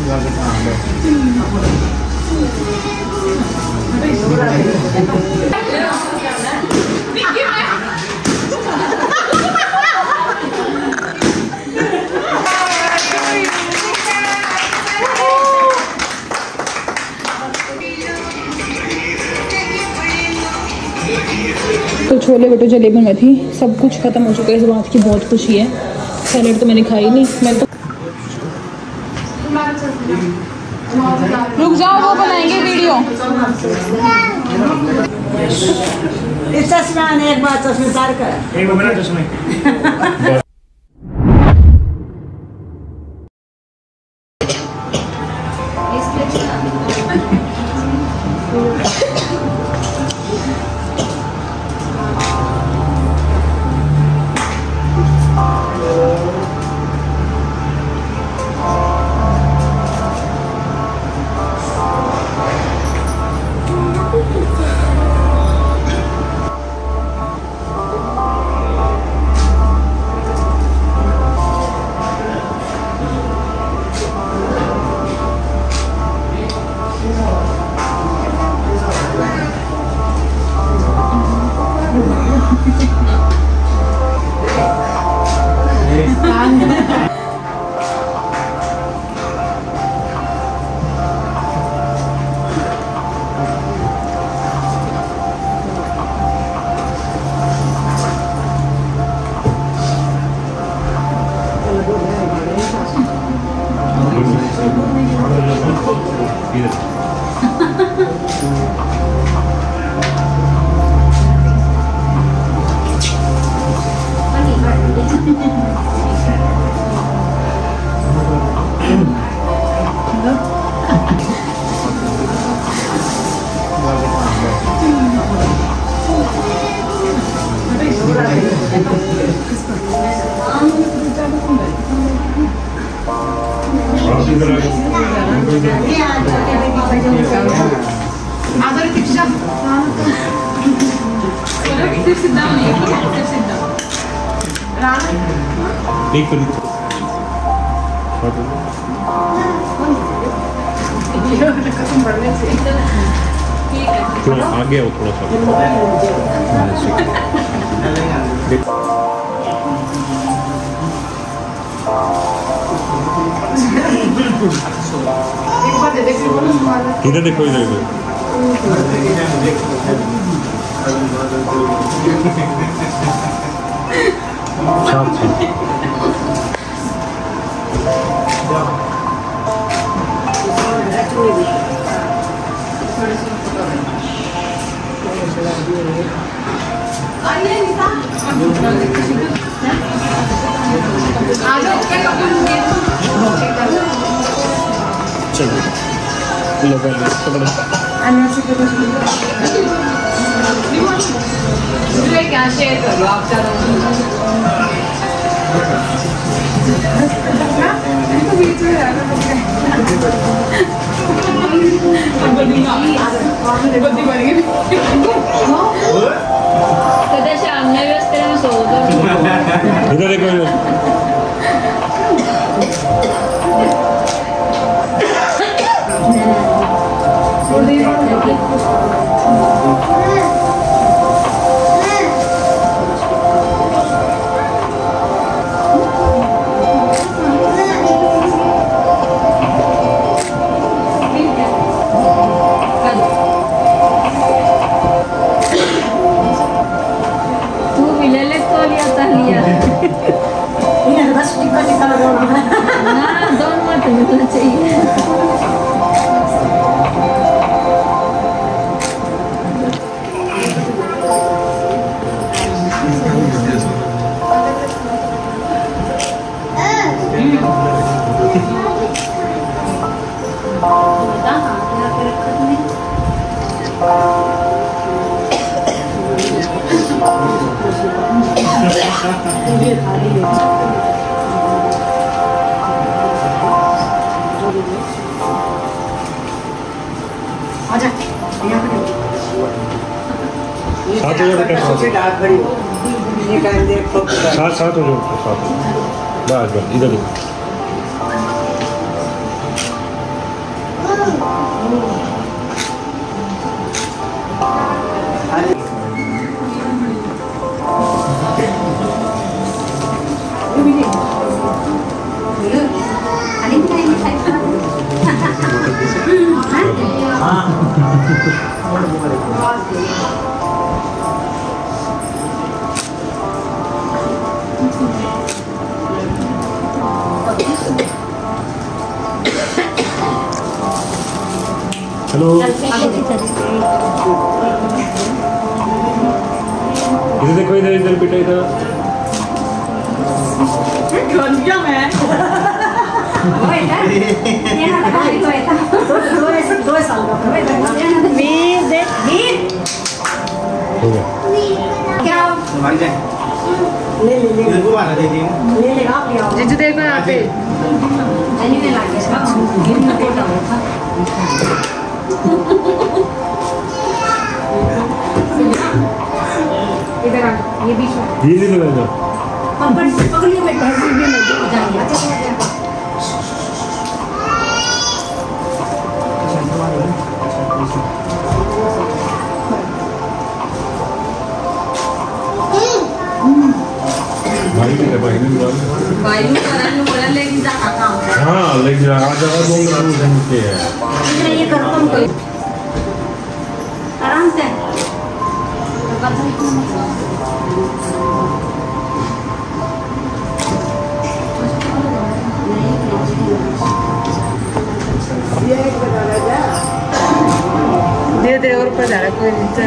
तो छोले भटूरे जलेबी में थी, सब कुछ खत्म हो चुका है। इस बात की बहुत खुशी है। सैलेड तो मैंने खाई नहीं। मैं तो रुक जाओ, वो बनाएंगे वीडियो। इस चश्मा ने एक बार चश्मे तार कर एक बना चश्मे आगे आओ थोड़ा सा। इधर देखो, इधर देखो। चलो क्या शेयर कर लो आप इधर देखो। साथ हो जाओ बेटा, साथ हो जाओ, बस बस इधर देखो। हेलो इधर देखो, इधर इधर बेटा, इधर दो साल का हो गया। क्या ले लेगा आप ले आओ। जीजू देखो यहाँ पे इधर आ, ये बीच में धीरे धीरे लगा। पकड़िए बेटा, भाई ने भाई ने बोला लेकिन जा काम हाँ लेकिन आज बोल रहा हूँ के है ये करो तुम कोई आराम से धीरे धीरे और ऊपर जा रहा है, कोई नीचे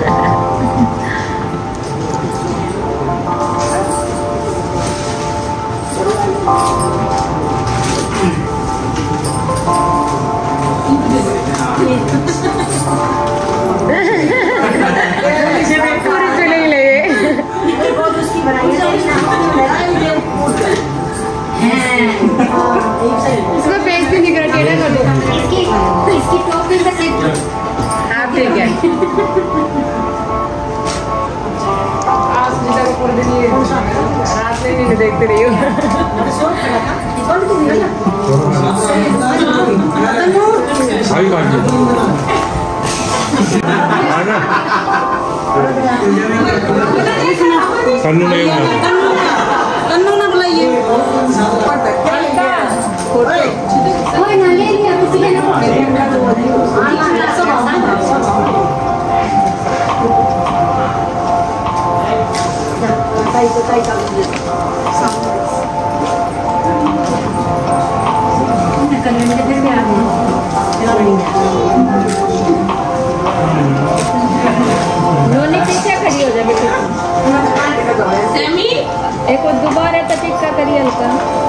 पूरी चले ही लगे। इसका पेज भी दिख रहा है, टेढ़ा कर दो। इसकी टोपी का सेट आप ठीक है। आज जिधर ऊपर दिन ये रात में नहीं देखते रही हो। भाई काट दे आना कन्नू नहीं होगा कन्नू ना बुलाइए। कोई ना ले लिया किसी ने दोनों पीछे खड़ी हो जाए बेटी। सेमी एक और दोबारा तक टिक्का करिए हल्का।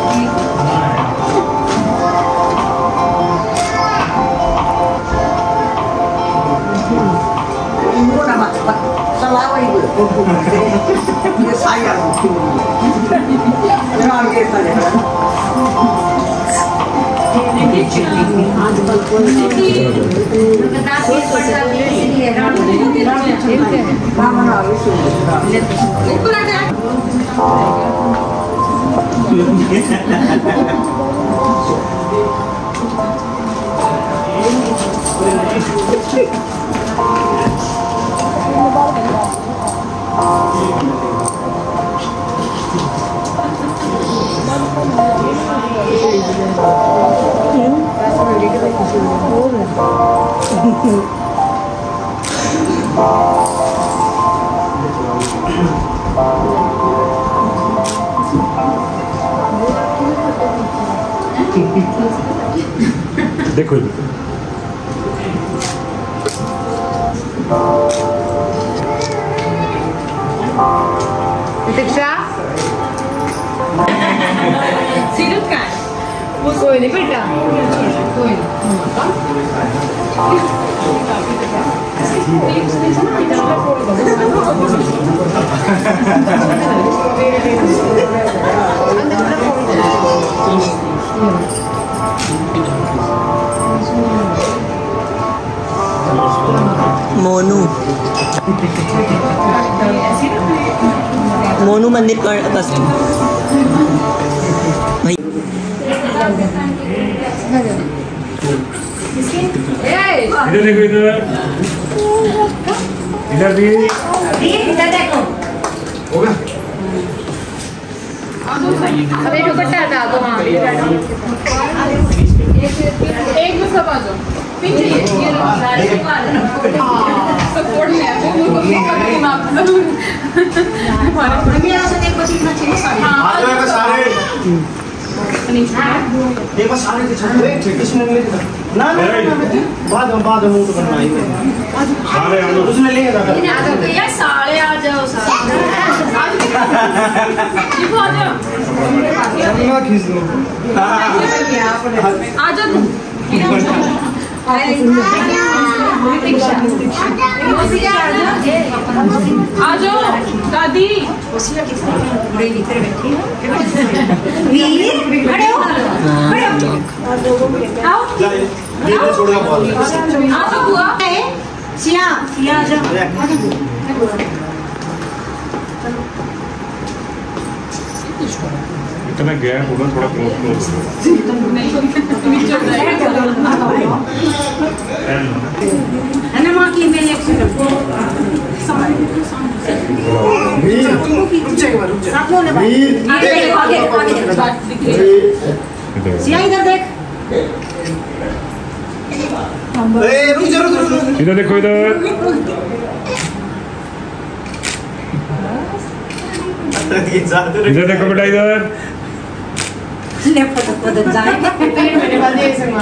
देखो दीक्षा सीरत का वो कोई नहीं बेटा, कोई मोनू मोनू मंदिर का कस्टम भाई इधर देखो, इधर भी इधर देखो होगा। अबे दुपट्टा हटा दो। हाँ एक में सब आ जाओ। पिन चाहिए सपोर्ट में है वो सारे एक बार सारे किसने ना बाद में मुंह बनाई सारे उसने ले लगा यार साले आ जाओ साले आ जाओ चलना खींच लो आ जाओ तुम आ जाओ दादी खड़े हो आओ छोड़ना बहुत आ जाओ बुआ सिया सिया आ जाओ इतना गया होगा थोड़ा क्लोज है ना माँ की मेरी एक सेकंड साथ लो ले भाई आगे आगे सिया इधर देख रुक जा इधर देखो इधर इधर देखो बेटा इधर ले फोटो जाएगा मेरे बाद ये संग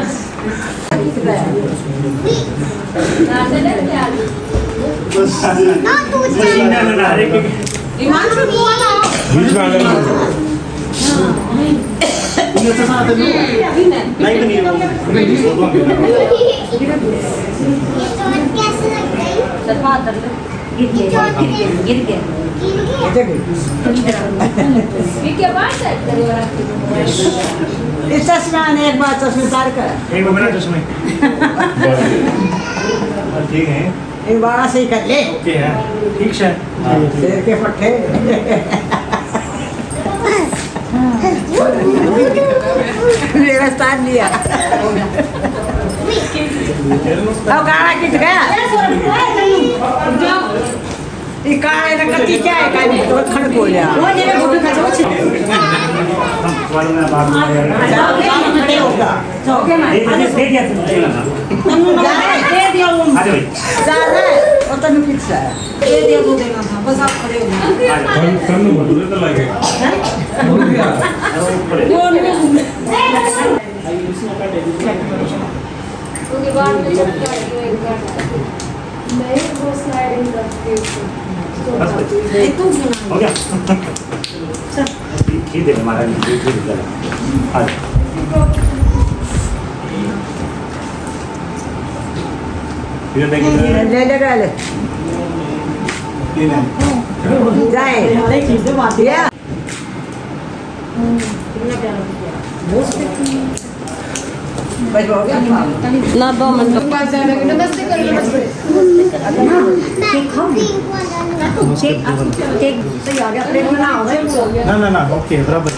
ना तू ना हिमांशु बोला बीच में आ जाओ गिर गया ये क्या बात है इस चश्मा ने एक बार चश्मे उतार कर एक बार मेरा चश्मे ठीक है एक बार ऐसे ही कर ले ओके है ठीक है शेर के पट्टे मेरा स्थान लिया अब गाना किट गया ये काले ना कति क्या है काले तो खड़ बोलिया वो मेरे फोटो खींचो वालों में बात खड़े होगा ओके ना दे दिया दे दिया वो आ जाओ जा रहा है और तनु किस है दे दिया वो देना था बस आप खड़े हो तन्नू बोलो तो लगे उसके बाद में चल के एक बार नहीं वो स्लाइडिंग करके हो गया ठीक है हमारा आ इधर देखिए ले ले ले जाए या बस हो गया ना 2 मिनट नमस्ते कर लो ना ओके बराबर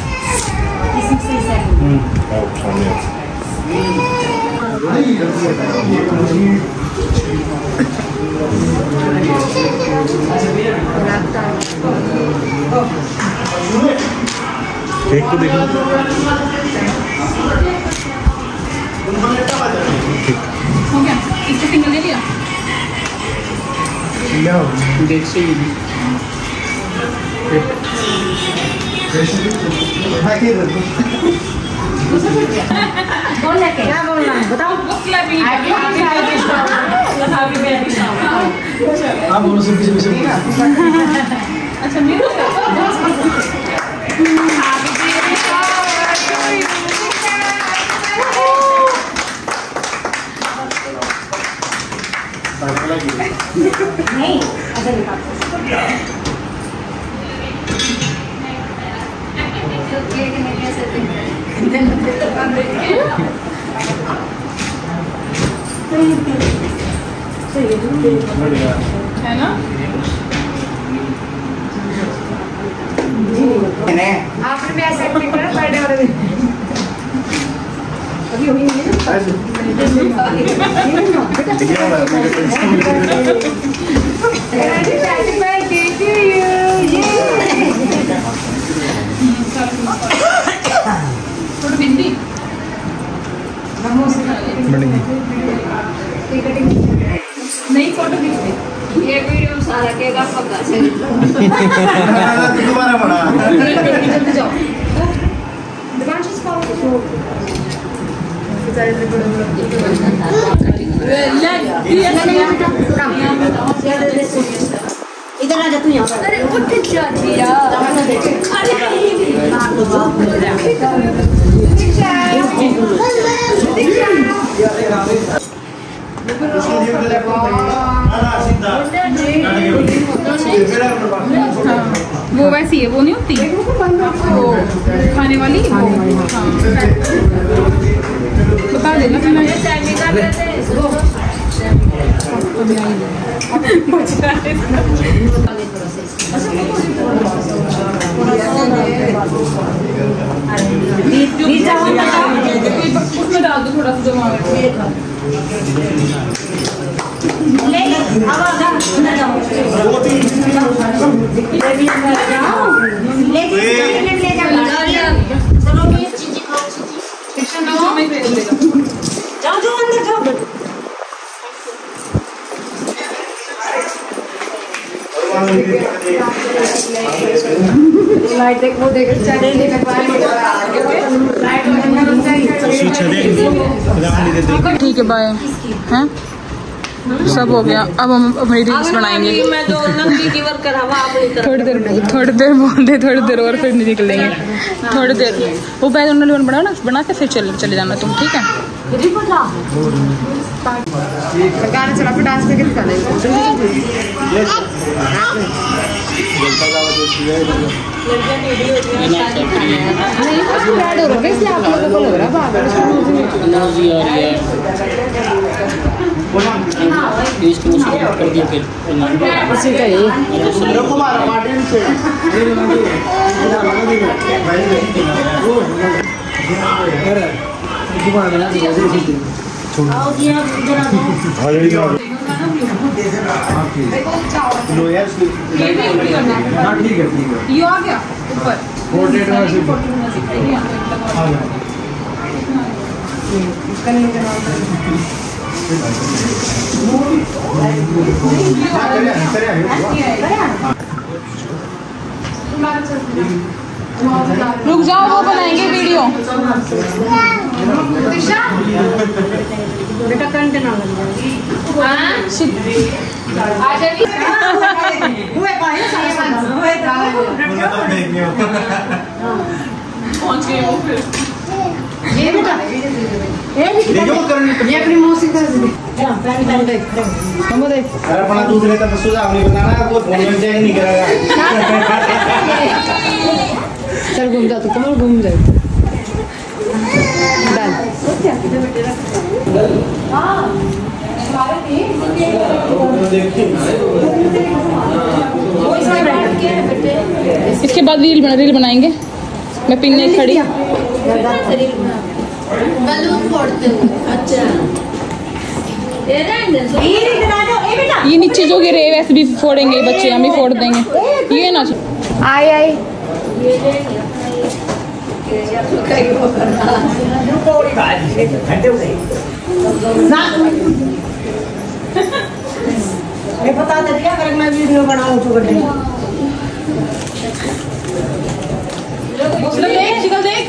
एक तो देखो हो गया इसको सिंगल ले लिया देख से बोलना क्या बोलना है बताओ आप बोलो सब किसी से अच्छा मेरे नहीं ऐसे निकाल है ना आपने भी ऐसे एक्टिंग करा बर्थडे वाले दिन अभी हुई नहीं हैप्पी बर्थडे टू यू थोड़ी बिंदी बनेगी नहीं फोटो खींच दे। ये वीडियो सारा केगा पक्का से दोबारा बना जल्दी जाओ। दिवांशी स्कॉल इधर आ जा तू यहाँ पर। अरे उठ जाती वो वैसी है, वो नहीं होती वो खाने वाली वो। हाँ बता देना फिर मैं उसमें डाल दो थोड़ा सा जो वहाँ लाइट देख वो देख ठीक है बाय हैं सब हो गया। अब हम अपनी रील्स बनाएंगे। थोड़ी देर बोल दे, थोड़ी देर और फिर निकल लेंगे। थोड़ी देर वो बैग उन्होंने बनाओ ना, बना के फिर चले जाना तुम, ठीक है? गाना चला फिर डांस करके दिखा देंगे। ऐड हो रहा है इसलिए आप लोगों को लग रहा है उसी का ही ये आ गया ऊपर रुक जाओ, वो बनाएंगे वीडियो। बेटा कंटेंट ना पहुंच गए वो फिर। ये बेटा ये अपनी मौसी का अपना दूसरे का सुझाव नहीं बताना, वो फोन में चेक नहीं करेगा। चल घूम जा, तू कमर घूम जा। इसके बाद रील बनाएंगे। मैं पिन्ने खड़ी बलून फोड़ते हो। अच्छा ये नीचे जो गिरे वैसे भी फोड़ेंगे बच्चे, हम भी फोड़ देंगे। ये ना आई मैं बता दे दिया अगर मैं वीडियो बनाऊं तो कर देंगे। देख शिकल देख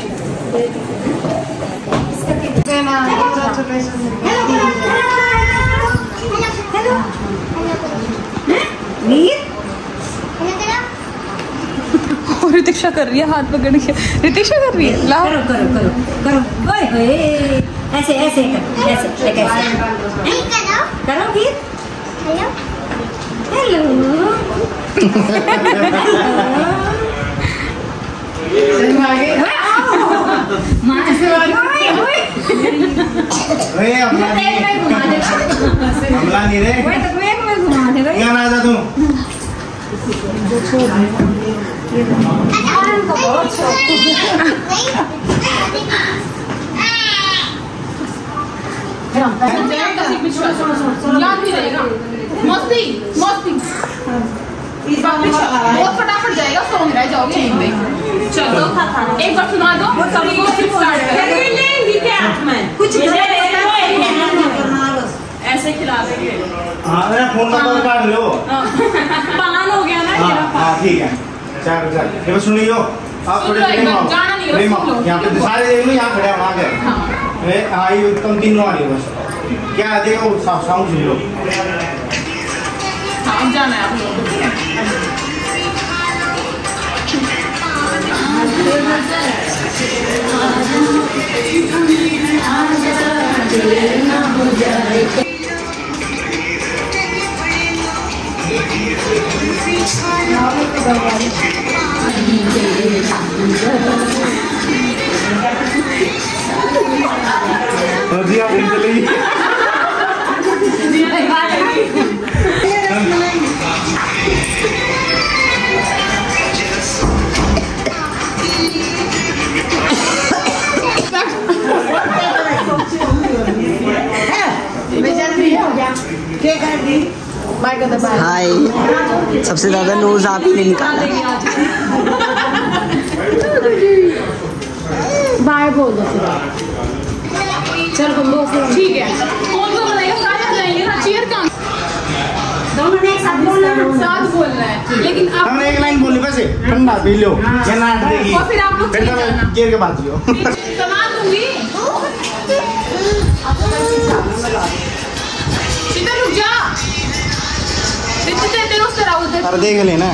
रितिक्षा कर रही है हाथ पकड़ के। रितिक्षा कर रही है, लाओ करो करो करो करो। ओए होए ऐसे ऐसे कर, ऐसे एक ऐसे करो गीत। हेलो हमला नहीं रे, क्या ना जा तू। मस्ती मस्ती बहुत फटाफट जाएगा, सो रह जाओगे यहीं पे। चलो एक बार सुना दो सबको, स्टार्ट करें। कुछ ऐसे जान लो। पान हो गया ना। हाँ ठीक है। चार ये बस सुन लियो आप थोड़े से यहाँ पे सारे देख लो, यहाँ खड़े हैं वहाँ के। हाँ ये तुम 3 लोग आ रही हो बस। क्या देगा वो साउंड सुन लो। हाँ जाना है आप लोग। जी आप चलेगी। हाय, सबसे ज्यादा नोज आप ही ने निकाला। बाय बोल दो फिर। चल तुम दोस्त ठीक है। कौन सा बनाएगा? सारे आ जाएंगे ना। चेयर का दोनों ने एक साथ बोलना है। साथ बोलना है, लेकिन आप हमने एक लाइन बोली बस ठंडा पी लो या ना देगी। और फिर आप लोग फिर चले जाना। गिर के बात जियो। सामान दूंगी। सीधा रुक जा। तेरे उस तरह उधर। अरे देख लेना।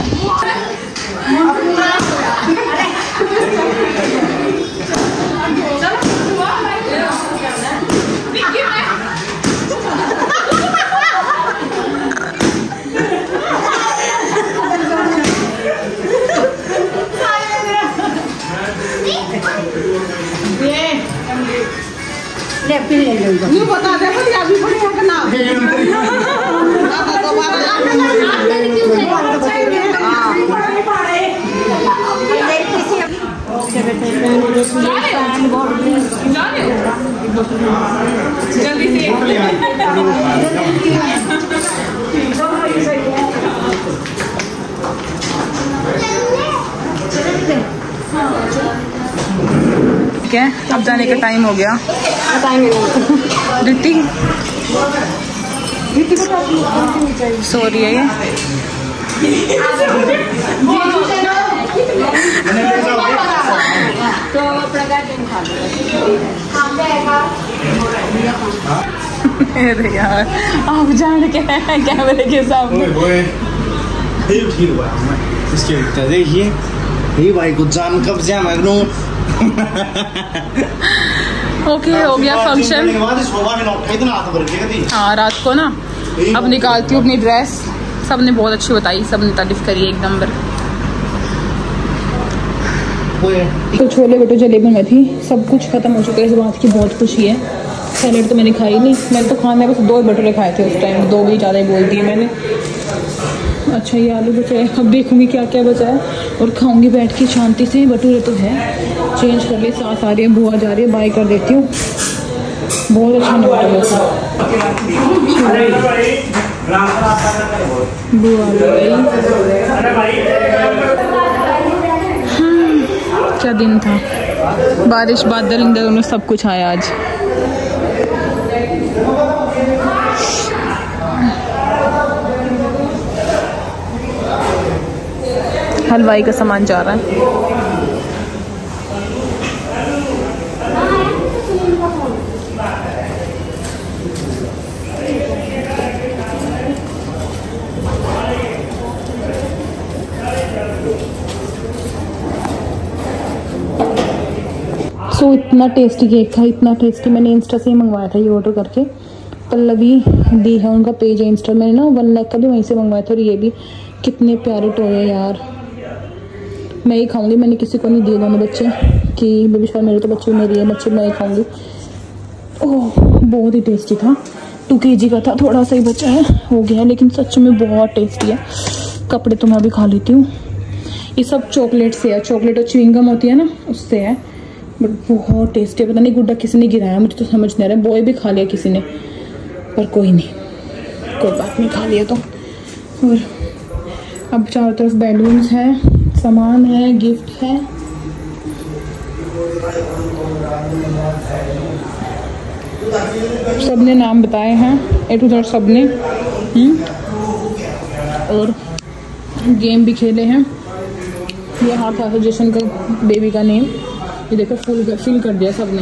ये बता दे पंजाबी बढ़िया का नाम। जल्दी से ठीक है, अब जाने का टाइम हो गया। रिट्टी सो रही है ये। अरे यार आप जान के कैमरे के सामने। ठीक हुआ इसके उत्तर देखिए ये भाई को जान कब से मगनू। ओके हो गया फंक्शन। हाँ रात को ना अब निकालती हूँ अपनी ड्रेस। सबने बहुत अच्छी बताई, सबने तारीफ करी एक नंबर। तो छोले भटूरे जलेबी में थी, सब कुछ खत्म हो चुका है। इस बात की बहुत खुशी है। सैलेड तो मैंने खाई नहीं, मैंने तो खाने बस 2 भटूरे खाए थे उस टाइम, 2 भी ज़्यादा ही बोल दिए मैंने। अच्छा ये आलू बचा है, अब देखूंगी क्या क्या बचा है और खाऊंगी बैठ के शांति से। भटूरे तो है, चेंज कर ले। साथ आ रही है, बुआ जा रही है, बाय कर देती हूँ। बहुत अच्छा भटूरे बुआ क्या दिन था। बारिश बादल इन दोनों सब कुछ आया आज। हलवाई का सामान जा रहा है। सो इतना टेस्टी केक था, इतना टेस्टी। मैंने इंस्टा से ही मंगवाया था ये ऑर्डर करके। पल्लवी दी है, उनका पेज है इंस्टा। मैंने ना 1 लाख का भी वहीं से मंगवाया था। और ये भी कितने प्यारे टोए यार। मैं ही खाऊंगी, मैंने किसी को नहीं दिए दोनों बच्चे कि बेबी शायद मेरे तो बच्चे मेरी है, बच्चे मैं ही खाऊंगी। ओह बहुत ही टेस्टी था। 2 kg का था, थोड़ा सा ही बचा है, हो गया। लेकिन सच में बहुत टेस्टी है। कपड़े तो मैं भी खा लेती हूँ। ये सब चॉकलेट से है, चॉकलेट और च्युइंगम होती है ना उससे है, बट बहुत टेस्टी है। पता नहीं गुड्डा किसी ने गिराया, मुझे तो समझ नहीं आ रहा है। बॉय भी खा लिया किसी ने, पर कोई नहीं, कोई बात नहीं, खा लिया तो। और अब चारों तरफ बैलून्स हैं, सामान है, गिफ्ट है। सबने नाम बताए हैं A to Z सबने। और गेम भी खेले हैं। ये हार्ट एसोसिएशन का बेबी का नेम, ये देखो फिल कर दिया सबने।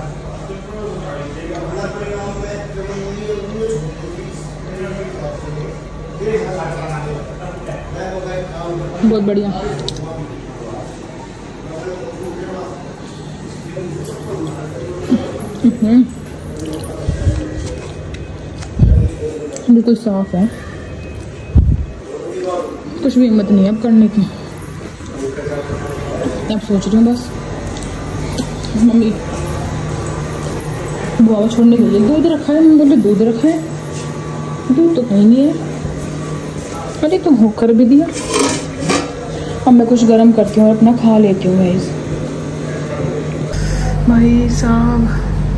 बहुत बढ़िया। बिल्कुल साफ है, कुछ भी हिम्मत नहीं है अब करने की। अब सोच रही हूँ बस मम्मी बाबा छोड़ने के लिए दूध रखा है, मैं बोले दूध रखा है, दूध तो कहीं नहीं है। अरे तुम होकर भी दिया। अब मैं कुछ गर्म करती हूँ और अपना खा लेती हूँ गाइस। भाई साहब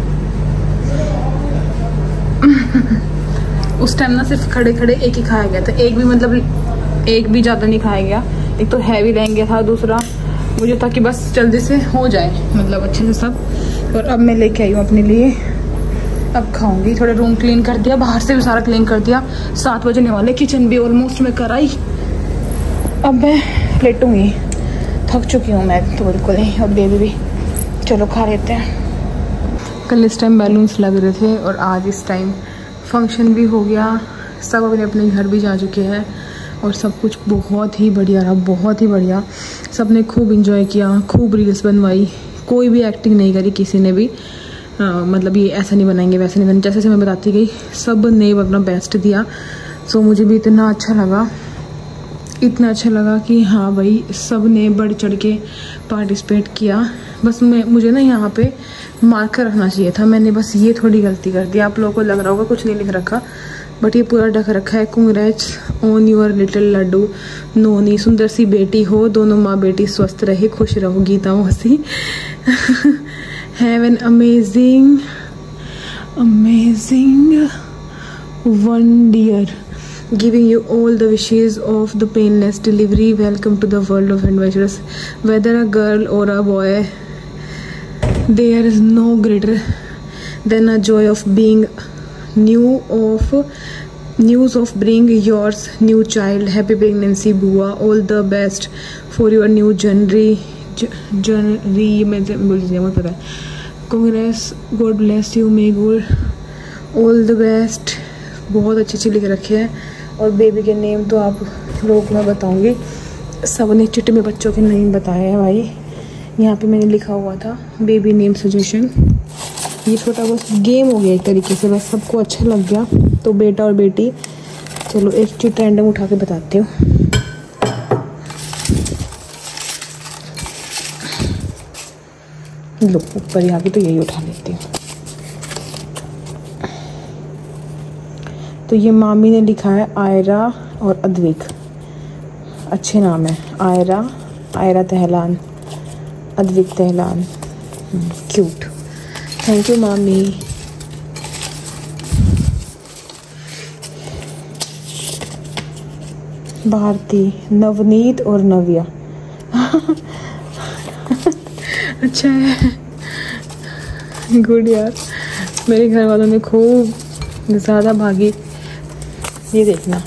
उस टाइम ना सिर्फ खड़े खड़े एक ही खाया गया था, एक भी मतलब एक भी ज़्यादा नहीं खाया गया। एक तो हैवी लहंगा था, दूसरा मुझे था कि बस जल्दी से हो जाए मतलब अच्छे से सब। और अब मैं लेके आई हूँ अपने लिए, अब खाऊंगी। थोड़ा रूम क्लीन कर दिया, बाहर से भी सारा क्लीन कर दिया। 7 बजने वाले, किचन भी ऑलमोस्ट मैं कराई। अब मैं लेटूंगी, थक चुकी हूँ मैं तो बिल्कुल ही। अब बेबी भी चलो खा लेते हैं। कल इस टाइम बैलून्स लग रहे थे और आज इस टाइम फंक्शन भी हो गया। सब अपने अपने घर भी जा चुके हैं और सब कुछ बहुत ही बढ़िया रहा, बहुत ही बढ़िया। सब ने खूब इंजॉय किया, खूब रील्स बनवाई। कोई भी एक्टिंग नहीं करी किसी ने भी, मतलब ये ऐसा नहीं बनाएंगे वैसा नहीं बनाएंगे, जैसे मैं बताती गई सब ने अपना बेस्ट दिया। सो मुझे भी इतना अच्छा लगा, इतना अच्छा लगा कि हाँ भाई सब ने बढ़ चढ़ के पार्टिसिपेट किया। बस मुझे ना यहाँ पे मार्कर रखना चाहिए था, मैंने बस ये थोड़ी गलती कर दी। आप लोगों को लग रहा होगा कुछ नहीं लिख रखा, बट ये पूरा ढक रखा है। Congrats on your little laddoo Noni, सुंदर सी बेटी हो, दोनों माँ बेटी स्वस्थ रहे, खुश रहो गीता मौसी। Have an amazing one dear, giving you all the wishes of the painless delivery. Welcome to the world of adventures. Whether a girl or a boy, there is no greater than a joy of being news of bring yours new child. Happy pregnancy बुआ, all the best for your new journey मैं बोल दीजिए मुझे पता है। Congrats, God bless you, may God all the best। बहुत अच्छे लिख रखे हैं। और बेबी के नेम तो आप लोगों को मैं बताऊंगी, सब ने चिट्ठी में बच्चों के नेम बताए हैं भाई। यहाँ पे मैंने लिखा हुआ था बेबी नेम सजेशन। ये छोटा बस गेम हो गया एक तरीके से, बस सबको अच्छा लग गया तो बेटा और बेटी। चलो एक चिट रैंडम उठा के बताती हूँ। लो ऊपर यहाँ पे तो यही उठा लेती हूँ। तो ये मामी ने लिखा है आयरा और अद्विक, अच्छे नाम है। Aira Tahlan, Advik Tahlan, cute. Thank you मामी। भारती, नवनीत और नव्या। अच्छा है, गुड यार। मेरे घर वालों ने खूब ज़्यादा भागी। ये देखना,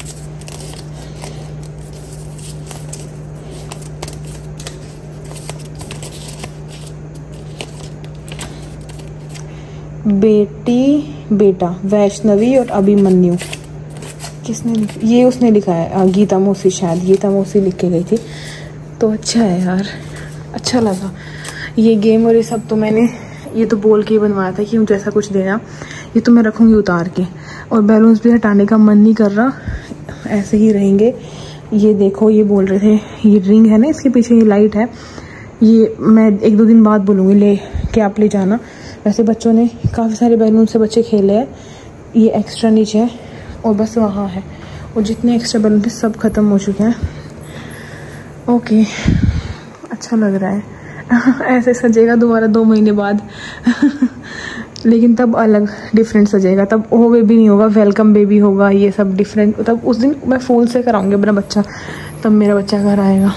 बेटी बेटा वैष्णवी और अभिमन्यु। किसने लिखा? ये उसने लिखा है गीता मौसी, शायद गीता मौसी लिख के गई थी। तो अच्छा है यार, अच्छा लगा। ये गेम और ये सब तो मैंने ये तो बोल के ही बनवाया था कि मुझे ऐसा कुछ देना। ये तो मैं रखूँगी उतार के। और बैलून्स भी हटाने का मन नहीं कर रहा, ऐसे ही रहेंगे। ये देखो, ये बोल रहे थे ये रिंग है ना, इसके पीछे ये लाइट है, ये मैं 1-2 दिन बाद बोलूँगी ले के आप ले जाना। वैसे बच्चों ने काफ़ी सारे बैलून से बच्चे खेले हैं। ये एक्स्ट्रा नीचे है और बस वहाँ है, और जितने एक्स्ट्रा बैलून थे सब ख़त्म हो चुके हैं। ओके, अच्छा लग रहा है। ऐसे सजेगा दोबारा 2 महीने बाद। लेकिन तब अलग डिफरेंट सजेगा, तब वो बेबी नहीं होगा, वेलकम बेबी होगा, ये सब डिफरेंट। तब उस दिन मैं फूल से कराऊंगी अपना बच्चा, तब मेरा बच्चा घर आएगा।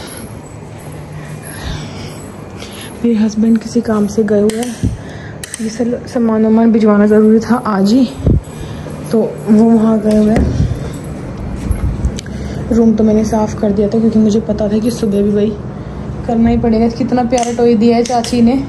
मेरे हस्बैंड किसी काम से गए हुए हैं, ये सामान वामान भिजवाना ज़रूरी था आज ही, तो वो वहाँ गए हुए हैं। रूम तो मैंने साफ़ कर दिया था क्योंकि मुझे पता था कि सुबह भी भाई करना ही पड़ेगा। कितना प्यारा टॉय दिया है चाची ने।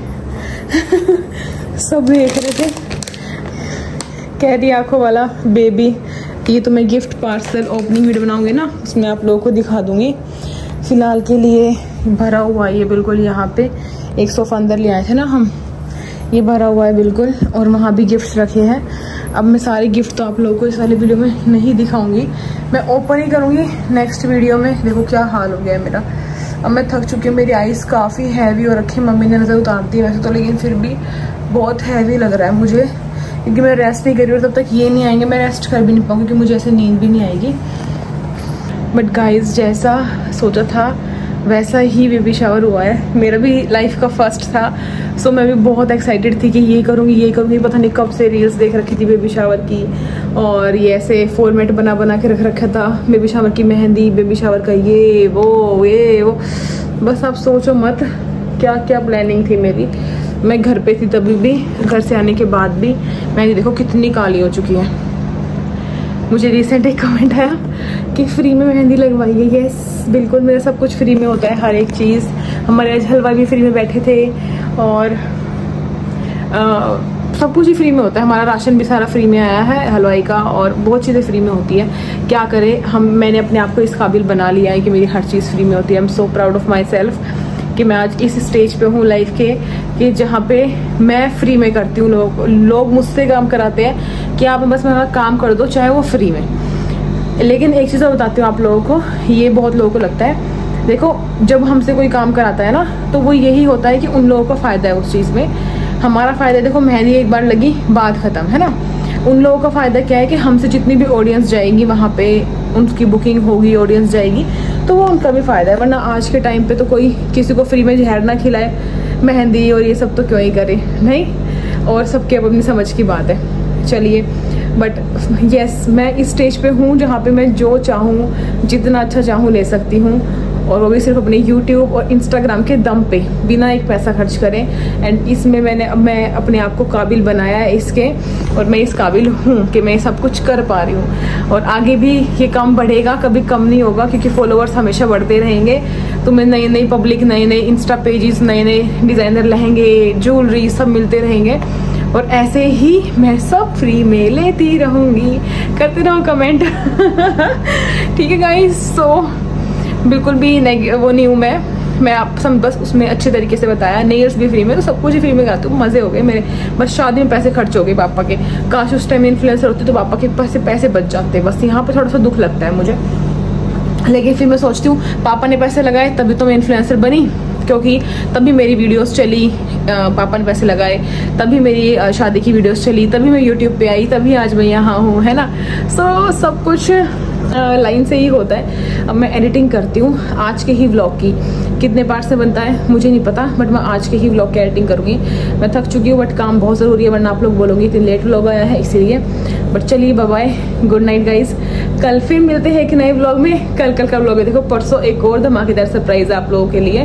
सब देख रहे थे, कह रही आंखों वाला बेबी। ये तो मैं गिफ्ट पार्सल ओपनिंग वीडियो बनाऊंगी ना, उसमें आप लोगों को दिखा दूंगी। फिलहाल के लिए भरा हुआ है ये बिल्कुल। यहाँ पे एक सोफा अंदर ले आए थे ना हम, ये भरा हुआ है बिल्कुल। और वहाँ भी गिफ्ट रखे हैं। अब मैं सारे गिफ्ट तो आप लोगों को इस वाली वीडियो में नहीं दिखाऊंगी, मैं ओपन ही करूँगी नेक्स्ट वीडियो में। देखो क्या हाल हो गया है मेरा। अब मैं थक चुकी हूँ, मेरी आइज़ काफ़ी हैवी हो रखी है। मम्मी ने नज़र उतार दी वैसे तो, लेकिन फिर भी बहुत हैवी लग रहा है मुझे, क्योंकि मैं रेस्ट नहीं कर रही हूँ। तब तक ये नहीं आएंगे मैं रेस्ट कर भी नहीं पाऊँगी, क्योंकि मुझे ऐसे नींद भी नहीं आएगी। बट गाइज जैसा सोचा था वैसा ही बेबी शावर हुआ है। मेरा भी लाइफ का फर्स्ट था, सो मैं भी बहुत एक्साइटेड थी कि ये करूँगी। पता नहीं कब से रील्स देख रखी थी बेबी शावर की, और ये ऐसे फॉर्मेट बना के रख रखा था। बेबी शावर की मेहंदी, बेबी शावर का ये वो। बस आप सोचो मत क्या क्या प्लानिंग थी मेरी। मैं घर पे थी तभी भी, घर से आने के बाद भी मेहंदी देखो कितनी काली हो चुकी है। मुझे रिसेंट एक कमेंट आया कि फ्री में मेहंदी लगवाई है। यस बिल्कुल, मेरा सब कुछ फ्री में होता है, हर एक चीज़। हमारे आज हलवाई भी फ्री में बैठे थे, और सब कुछ ही फ्री में होता है। हमारा राशन भी सारा फ्री में आया है हलवाई का, और बहुत चीज़ें फ्री में होती है। क्या करें मैंने अपने आप को इस काबिल बना लिया है कि मेरी हर चीज़ फ्री में होती है। I am so proud of myself कि मैं आज इस स्टेज पे हूँ लाइफ के, कि जहाँ पे मैं फ्री में करती हूँ। लोग मुझसे काम कराते हैं कि आप बस मेरा काम कर दो, चाहे वो फ्री में। लेकिन एक चीज़ और बताती हूँ आप लोगों को, ये बहुत लोगों को लगता है। देखो जब हमसे कोई काम कराता है ना, तो वो यही होता है कि उन लोगों को फ़ायदा है उस चीज़ में। हमारा फ़ायदा देखो, मेहंदी एक बार लगी बात ख़त्म, है ना। उन लोगों का फ़ायदा क्या है कि हमसे जितनी भी ऑडियंस जाएगी वहाँ पे, उनकी बुकिंग होगी, ऑडियंस जाएगी, तो वो उनका भी फ़ायदा है। वरना आज के टाइम पे तो कोई किसी को फ्री में जहर ना खिलाए, मेहंदी और ये सब तो क्यों ही करे, नहीं। और सबके अपनी समझ की बात है। चलिए, बट यस मैं इस स्टेज पे हूँ जहाँ पे मैं जो चाहूँ, जितना अच्छा चाहूँ ले सकती हूँ, और वो भी सिर्फ अपने YouTube और Instagram के दम पे, बिना एक पैसा खर्च करें। एंड इसमें मैं अपने आप को काबिल बनाया है इसके, और मैं इस काबिल हूँ कि मैं सब कुछ कर पा रही हूँ। और आगे भी ये काम बढ़ेगा, कभी कम नहीं होगा, क्योंकि फॉलोअर्स हमेशा बढ़ते रहेंगे। तो मैं नई पब्लिक, नए इंस्टा पेजेस, नए डिज़ाइनर लहंगे, ज्वेलरी सब मिलते रहेंगे। और ऐसे ही मैं सब फ्री में लेती रहूँगी। करते रहो कमेंट। ठीक है गाइस, सो बिल्कुल भी वो नहीं हूँ मैं आप सब बस उसमें अच्छे तरीके से बताया। नेल्स भी फ्री में, तो सब कुछ ही फ्री में करती हूँ। मज़े हो गए मेरे। बस शादी में पैसे खर्च हो गए पापा के। काश उस टाइम इन्फ्लुएंसर होती तो पापा के पैसे बच जाते। बस यहाँ पे थोड़ा सा दुख लगता है मुझे, लेकिन फिर मैं सोचती हूँ पापा ने पैसे लगाए तभी तो मैं इन्फ्लुएंसर बनी, क्योंकि तभी मेरी वीडियोस चली, पापा ने पैसे लगाए, तभी मेरी शादी की वीडियोस चली, तभी मैं यूट्यूब पे आई, तभी आज मैं यहाँ हूँ, है ना। सो सब कुछ लाइन से ही होता है। अब मैं एडिटिंग करती हूँ आज के ही व्लॉग की। कितने पार्ट से बनता है मुझे नहीं पता, बट मैं आज के ही व्लॉग की एडिटिंग करूँगी। मैं थक चुकी हूँ, बट काम बहुत ज़रूरी है, वरना आप लोग बोलोगे इतनी लेट व्लॉग आया है, इसीलिए। बट चलिए, bye bye, good night guys. कल फिर मिलते हैं एक नए व्लॉग में। कल का व्लॉग है, देखो परसों एक और धमाकेदार सरप्राइज है आप लोगों के लिए।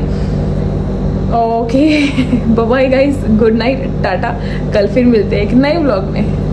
Okay bye bye guys, good night, tata. कल फिर मिलते हैं एक नए व्लॉग में।